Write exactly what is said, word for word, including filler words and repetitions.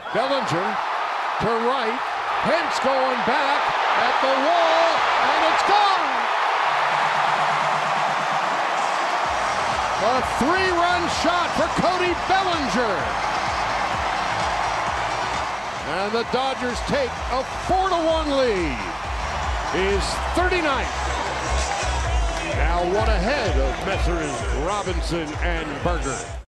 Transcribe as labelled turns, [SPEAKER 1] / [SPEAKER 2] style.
[SPEAKER 1] Bellinger to right. Hence going back at the wall, and it's gone! A three-run shot for Cody Bellinger. And the Dodgers take a four to one lead. His thirty-ninth. Now one ahead of Messrs. Robinson and Burger.